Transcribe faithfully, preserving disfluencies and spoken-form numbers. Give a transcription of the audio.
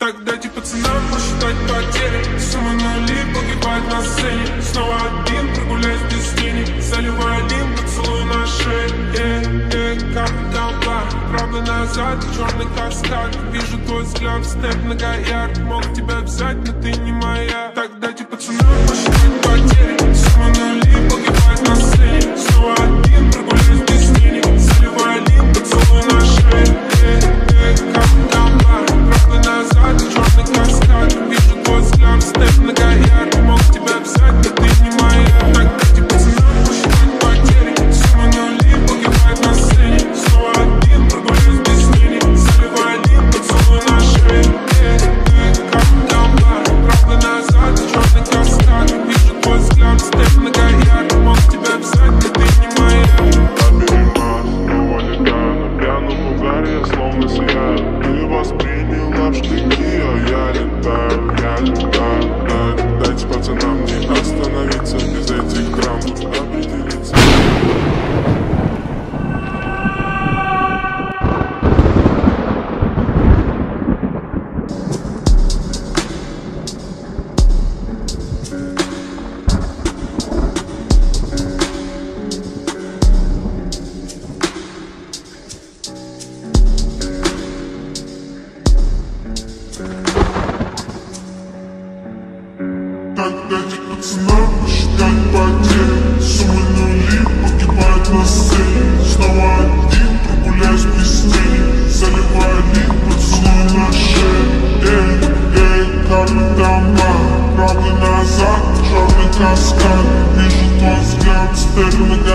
Так дайте пацанам посчитать потери. Сумма нули погибает на сцене. Снова один, прогуляюсь без тени. Заливаю лим, поцелуй на шее. Э, э, капитал, правда назад, черный каскад. Вижу твой взгляд, степ многоярд. Мог тебя взять, но ты не моя. Так дайте пацанам посчитать потери. Сумма нули погибает на сцене. Снова один, прогуляюсь без тени. Заливаю лим, поцелуй на шее. Э, э, капитал, правда назад, черный каскад. Вижу твой взгляд, степ многоярд. Мог тебя взять, но ты не моя. Так дайте пацанам посчитать потери. Сумма нули погибает на сцене. Снова один, прогуляюсь без тени. Заливаю лим, поцелуй на шее. Э, э, капитал, правда назад, черный каскад. Вижу твой взгляд, степ многоярд. Мог тебя взять, но ты не моя. Словно сияю, ты восприняла в штыки, а я летаю, я летаю. Дайте пацанам не остановиться, без этих драм определиться. Дайте пацанам посчитать потери. Сумма нули погибает на сцене. Снова один, прогуляюсь без тени. Заливаю лик, поцелуй на шее. Эй, эй, капитан, правда назад, черный каскад. Вижу твой взгляд, степ многоярд.